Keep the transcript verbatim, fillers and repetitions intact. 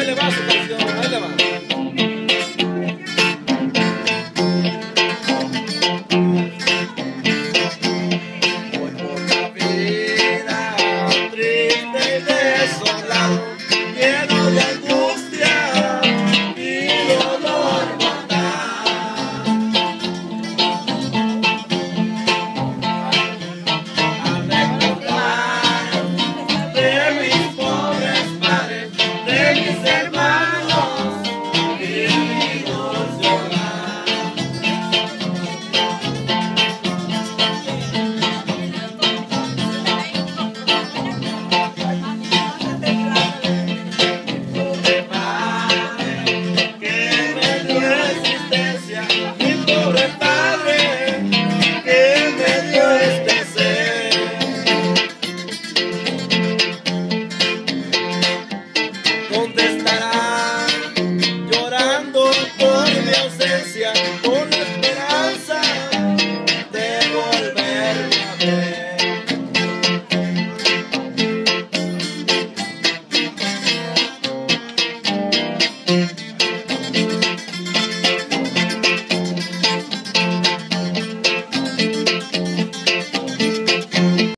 le va su canción, ahí le va. Voy por la vida triste y desolado, lleno de angustia y dolor mortal. Al recordar de mis pobres padres, de mis hermanos y mi dulce hogar. Pobre padre que me dio existencia, mi pobre padre que me dio este ser. Donde